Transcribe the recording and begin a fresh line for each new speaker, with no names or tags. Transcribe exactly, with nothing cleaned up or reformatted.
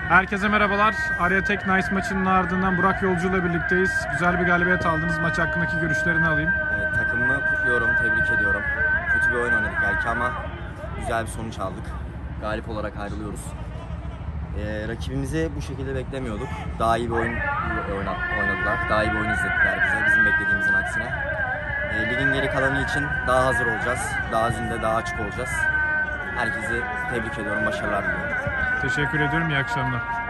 Herkese merhabalar. Arya Tek Nice maçının ardından Burak Yolcu ile birlikteyiz. Güzel bir galibiyet aldınız. Maç hakkındaki görüşlerini alayım.
Evet, takımımı kutluyorum, tebrik ediyorum. Kötü bir oyun oynadık belki ama güzel bir sonuç aldık. Galip olarak ayrılıyoruz. Ee, rakibimizi bu şekilde beklemiyorduk. Daha iyi bir oyun oynadılar. Daha iyi bir oyun izlettiler bize, bizim beklediğimizin aksine. Ee, ligin geri kalanı için daha hazır olacağız. Daha zinde, daha açık olacağız. Herkesi tebrik ediyorum, başarılar diliyorum.
Teşekkür ediyorum. İyi akşamlar.